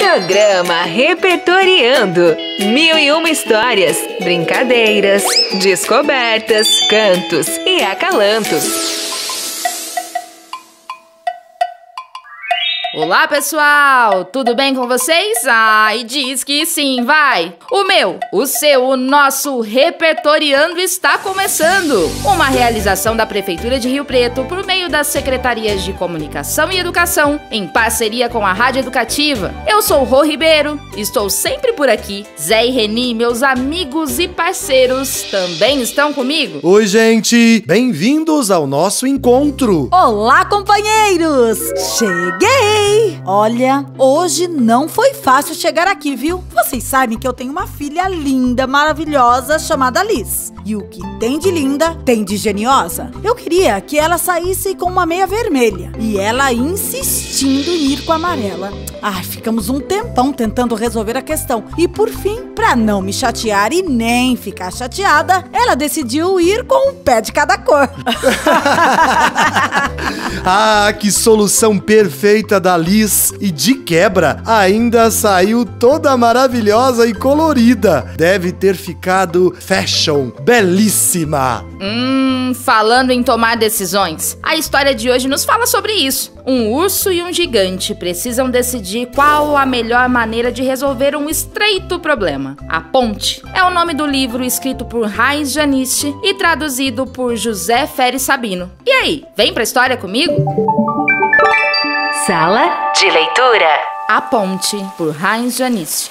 Programa Repertoriando. 1001 histórias, brincadeiras, descobertas, cantos e acalantos. Olá, pessoal! Tudo bem com vocês? Ai, diz que sim, vai! O meu, o seu, o nosso Repertoriando está começando! Uma realização da Prefeitura de Rio Preto por meio das Secretarias de Comunicação e Educação, em parceria com a Rádio Educativa. Eu sou o Rô Ribeiro, estou sempre por aqui. Zé e Reni, meus amigos e parceiros, também estão comigo? Oi, gente! Bem-vindos ao nosso encontro! Olá, companheiros! Cheguei! Olha, hoje não foi fácil chegar aqui, viu? Vocês sabem que eu tenho uma filha linda, maravilhosa, chamada Liz. E o que tem de linda, tem de geniosa. Eu queria que ela saísse com uma meia vermelha. E ela insistindo em ir com a amarela. Ai, ficamos um tempão tentando resolver a questão. E por fim, pra não me chatear e nem ficar chateada, ela decidiu ir com um pé de cada cor. Ah, que solução perfeita da Liz! E de quebra, ainda saiu toda maravilhosa e colorida. Deve ter ficado fashion, belíssima! Falando em tomar decisões, a história de hoje nos fala sobre isso. Um urso e um gigante precisam decidir qual a melhor maneira de resolver um estreito problema. A Ponte é o nome do livro escrito por Heinz Janisch e traduzido por José Ferri Sabino. E aí, vem pra história comigo? Sala de leitura. A Ponte, por Heinz Janisch.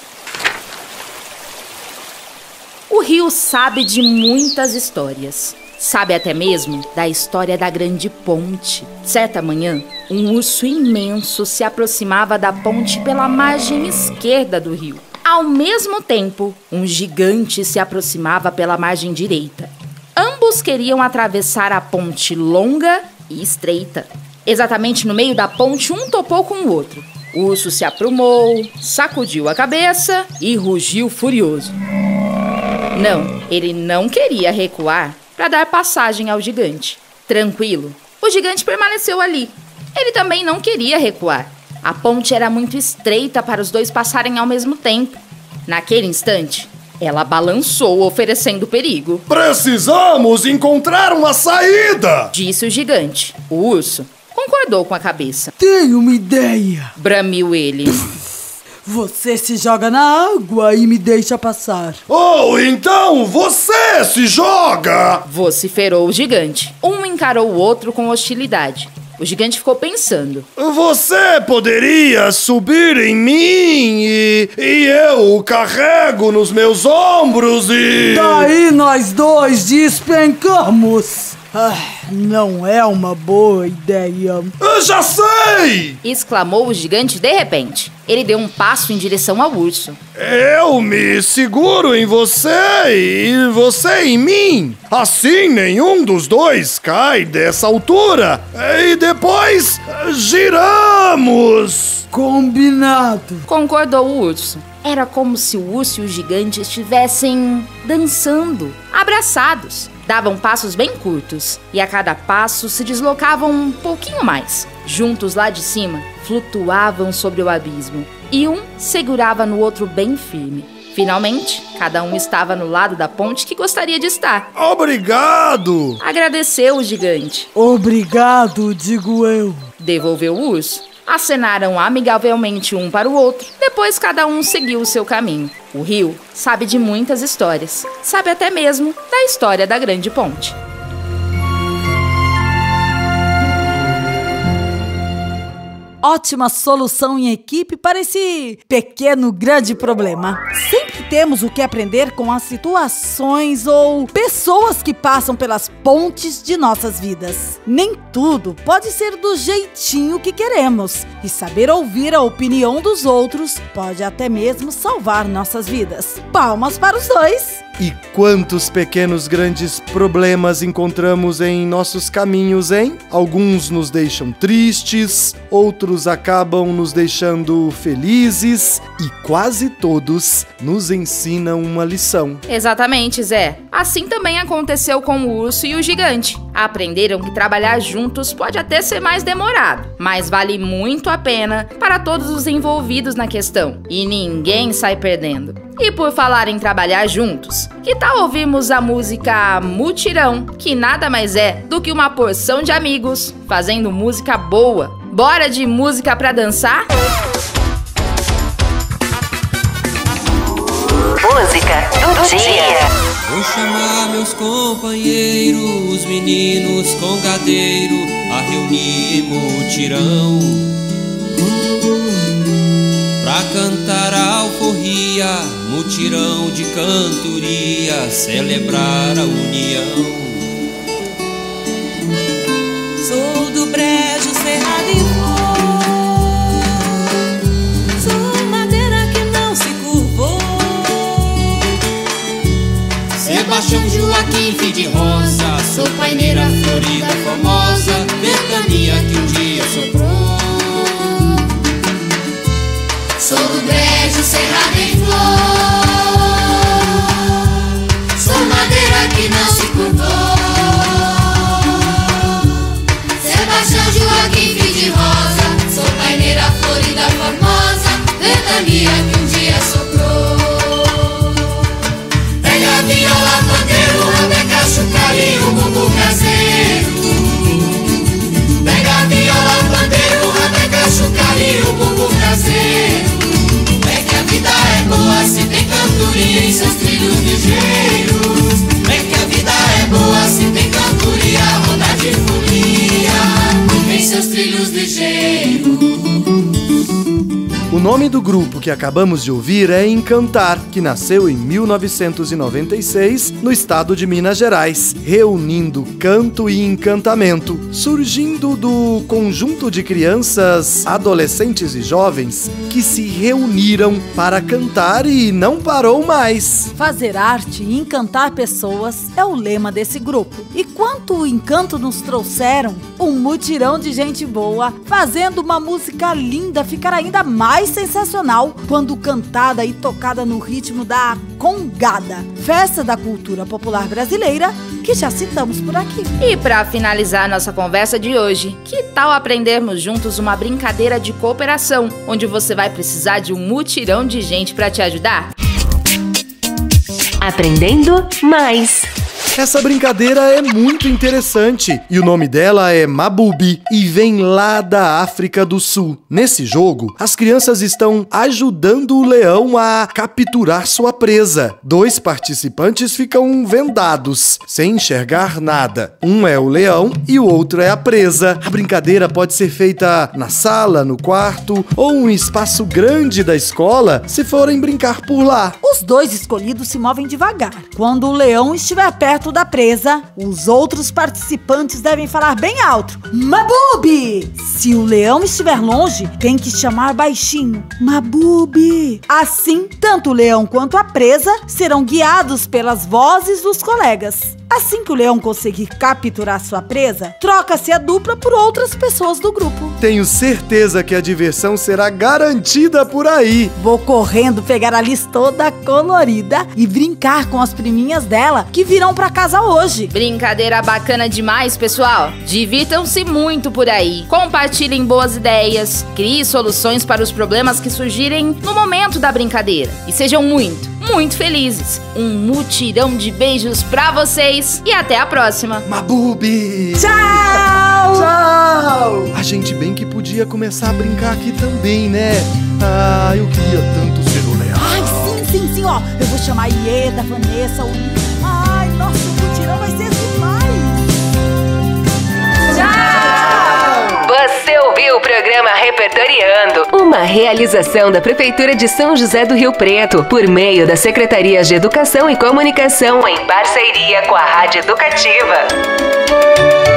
O rio sabe de muitas histórias. Sabe até mesmo da história da Grande Ponte. Certa manhã, um urso imenso se aproximava da ponte pela margem esquerda do rio. Ao mesmo tempo, um gigante se aproximava pela margem direita. Ambos queriam atravessar a ponte longa e estreita. Exatamente no meio da ponte, um topou com o outro. O urso se aprumou, sacudiu a cabeça e rugiu furioso. Não, ele não queria recuar para dar passagem ao gigante. Tranquilo, o gigante permaneceu ali. Ele também não queria recuar. A ponte era muito estreita para os dois passarem ao mesmo tempo. Naquele instante, ela balançou, oferecendo perigo. Precisamos encontrar uma saída! Disse o gigante. O urso concordou com a cabeça. Tenho uma ideia! Bramiu ele. Você se joga na água e me deixa passar. Ou então você se joga! Vociferou o gigante. Um encarou o outro com hostilidade. O gigante ficou pensando. Você poderia subir em mim e eu o carrego nos meus ombros e... Daí nós dois despencamos. Não é uma boa ideia. Eu já sei! Exclamou o gigante de repente. Ele deu um passo em direção ao urso. Eu me seguro em você e você em mim. Assim nenhum dos dois cai dessa altura. E depois giramos. Combinado. Concordou o urso. Era como se o urso e o gigante estivessem dançando, abraçados. Davam passos bem curtos e a cada passo se deslocavam um pouquinho mais. Juntos lá de cima, flutuavam sobre o abismo e um segurava no outro bem firme. Finalmente, cada um estava no lado da ponte que gostaria de estar. Obrigado! Agradeceu o gigante. Obrigado, digo eu. Devolveu o urso. Acenaram amigavelmente um para o outro. Depois cada um seguiu o seu caminho. O rio sabe de muitas histórias. Sabe até mesmo da história da Grande Ponte. Ótima solução em equipe para esse pequeno grande problema. Sempre temos o que aprender com as situações ou pessoas que passam pelas pontes de nossas vidas. Nem tudo pode ser do jeitinho que queremos. E saber ouvir a opinião dos outros pode até mesmo salvar nossas vidas. Palmas para os dois! E quantos pequenos grandes problemas encontramos em nossos caminhos, hein? Alguns nos deixam tristes, outros acabam nos deixando felizes e quase todos nos ensinam uma lição. Exatamente, Zé. Assim também aconteceu com o urso e o gigante. aprenderam que trabalhar juntos pode até ser mais demorado, mas vale muito a pena para todos os envolvidos na questão e ninguém sai perdendo. E por falar em trabalhar juntos, que tal ouvirmos a música Mutirão, que nada mais é do que uma porção de amigos fazendo música boa? Bora de música pra dançar? Música do dia. Vou chamar meus companheiros, os meninos congadeiro, a reunir em mutirão, pra cantar a alforria, mutirão de cantoria, celebrar a união. Sou do brejo cerrado em flor, sou madeira que não se curvou. Sebastião Joaquim, filho de rosa, sou paineira florida famosa, ventania que um dia soprou. Sou do brejo cerrado em flor, sou madeira que não se curvou. Sebastião Joaquim, filho de rosa, sou paineira florida famosa, ventania que um dia soprou. Pega a viola, pandeiro, rabeca, chucarinho, bumbo caseiro. Pega a viola, pandeiro, rabeca, chucarinho, bumbo caseiro. É que a vida é boa se tem cantoria em seus trilhos ligeiros. É que a vida é boa se tem cantoria, roda de folia em seus trilhos ligeiros. O nome do grupo que acabamos de ouvir é Encantar, que nasceu em 1996 no estado de Minas Gerais, reunindo canto e encantamento, surgindo do conjunto de crianças, adolescentes e jovens que se reuniram para cantar e não parou mais. Fazer arte e encantar pessoas é o lema desse grupo. E quanto encanto nos trouxeram, um mutirão de gente boa, fazendo uma música linda ficar ainda mais sensacional quando cantada e tocada no ritmo da Congada, festa da cultura popular brasileira, que já citamos por aqui. E para finalizar nossa conversa de hoje, que tal aprendermos juntos uma brincadeira de cooperação, onde você vai precisar de um mutirão de gente para te ajudar? Aprendendo mais. Essa brincadeira é muito interessante e o nome dela é Mabubi e vem lá da África do Sul. Nesse jogo, as crianças estão ajudando o leão a capturar sua presa. 2 participantes ficam vendados, sem enxergar nada. Um é o leão e o outro é a presa. A brincadeira pode ser feita na sala, no quarto ou um espaço grande da escola, se forem brincar por lá. Os 2 escolhidos se movem devagar. Quando o leão estiver perto da presa, os outros participantes devem falar bem alto: Mabubi! Se o leão estiver longe, tem que chamar baixinho: Mabubi! Assim, tanto o leão quanto a presa serão guiados pelas vozes dos colegas. Assim que o leão conseguir capturar sua presa, troca-se a dupla por outras pessoas do grupo. Tenho certeza que a diversão será garantida por aí. Vou correndo pegar a Liz toda colorida e brincar com as priminhas dela que virão pra casa hoje. Brincadeira bacana demais, pessoal! Divirtam-se muito por aí. Compartilhem boas ideias, criem soluções para os problemas que surgirem no momento da brincadeira. E sejam muito felizes. Um mutirão de beijos pra vocês e até a próxima. Mabubi! Tchau! Tchau! A gente bem que podia começar a brincar aqui também, né? Ah, eu queria tanto ser o leão. Ai, sim, ó. Eu vou chamar a Ieda, a Vanessa, o... Ai, nossa, o mutirão vai ser demais! Tchau! Você ouviu o programa Repertoriando, uma realização da Prefeitura de São José do Rio Preto, por meio das Secretarias de Educação e Comunicação, em parceria com a Rádio Educativa.